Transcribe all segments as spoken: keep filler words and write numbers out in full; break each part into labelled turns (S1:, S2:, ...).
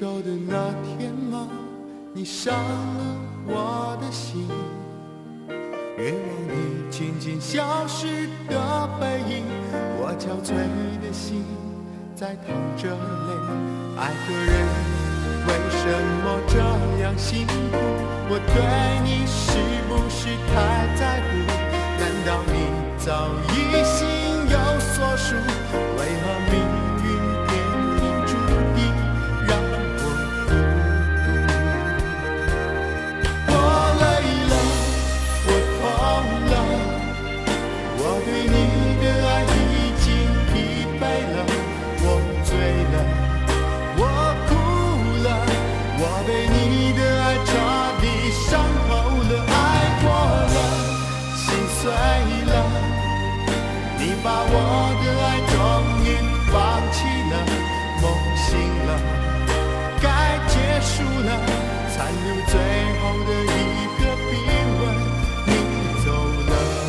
S1: 手的那天吗？你伤了我的心，愿望你渐渐消失的背影，我憔悴的心在淌着泪。爱个人为什么这样辛苦？我对你是不是太在乎？难道你早已心有所属？为何命运偏偏注定让我孤独？我累了，我痛了，我对你的爱已经疲惫了，我醉了，我哭了，我被你的爱彻底伤透了，爱过了，心碎了，你把我的爱终于放弃了，梦醒了，该结束了，残留最后的一个冰吻，你走了。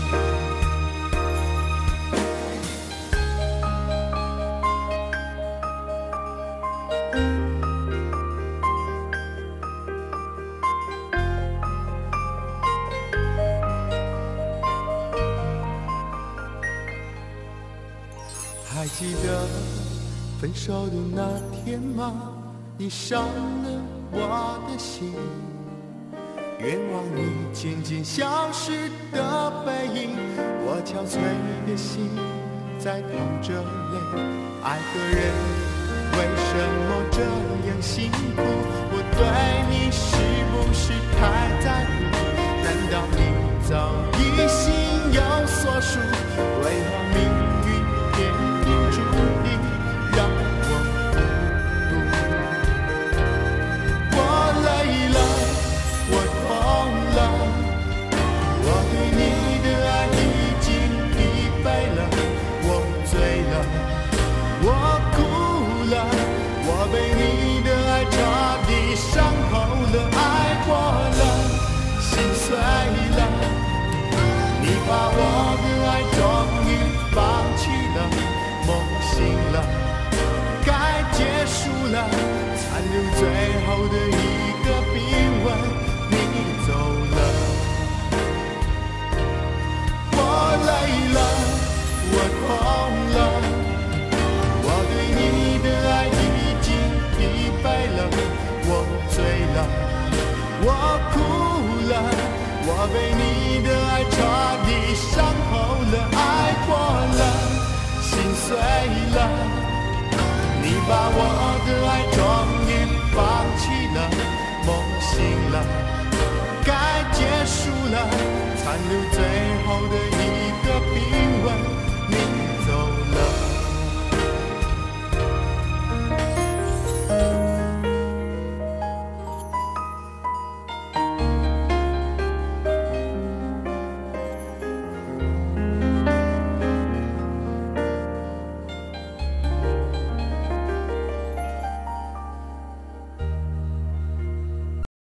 S1: 还记得分手的那天吗？你伤了我的心，愿望你渐渐消失的背影，我憔悴的心在淌着泪。爱个人为什么这样辛苦？我对你是不是太在乎？难道你早已心有所属？为何命运偏偏注定让我孤独？我累了，我痛了，我对你的爱已经疲惫了，我醉了，我哭了，我被你的爱彻底伤透了，爱过了，心碎了，你把我的爱终于放弃了，梦醒了，该结束了，残留最后的一个冰吻，你走了。我累了，我痛了，我对你的爱已经疲惫了，我醉了，我哭了，我被你的爱彻底伤透了，爱过了，心碎了，你把我的爱终于放弃了，梦醒了，该结束了，残留最后的